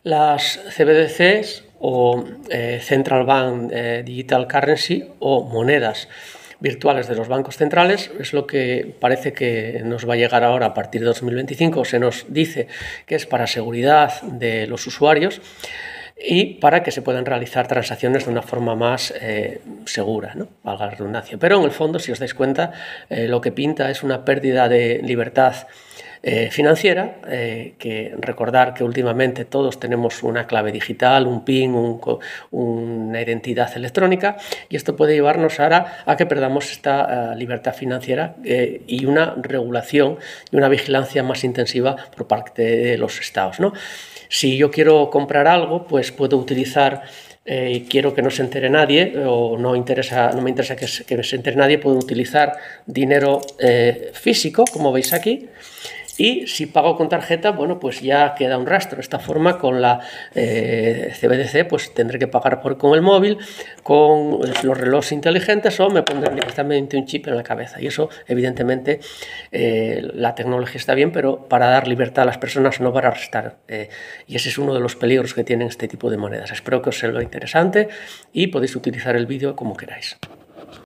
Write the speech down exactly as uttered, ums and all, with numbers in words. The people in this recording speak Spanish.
Las C B D Cs o eh, Central Bank eh, Digital Currency o monedas virtuales de los bancos centrales es lo que parece que nos va a llegar ahora a partir de dos mil veinticinco. Se nos dice que es para seguridad de los usuarios y para que se puedan realizar transacciones de una forma más eh, segura, ¿no? Valga la redundancia. Pero en el fondo, si os dais cuenta, eh, lo que pinta es una pérdida de libertad eh, financiera, eh, que recordar que últimamente todos tenemos una clave digital, un PIN, un, una identidad electrónica, y esto puede llevarnos ahora a que perdamos esta uh, libertad financiera eh, y una regulación y una vigilancia más intensiva por parte de los estados, ¿no? Si yo quiero comprar algo, pues puedo utilizar eh, y quiero que no se entere nadie o no, interesa, no me interesa que se, que se entere nadie, puedo utilizar dinero eh, físico, como veis aquí. Y si pago con tarjeta, bueno, pues ya queda un rastro. De esta forma, con la eh, C B D C, pues tendré que pagar por, con el móvil, con los relojes inteligentes o me pondré directamente un chip en la cabeza. Y eso, evidentemente, eh, la tecnología está bien, pero para dar libertad a las personas, no para restar. Eh, y ese es uno de los peligros que tienen este tipo de monedas. Espero que os sea interesante y podéis utilizar el vídeo como queráis.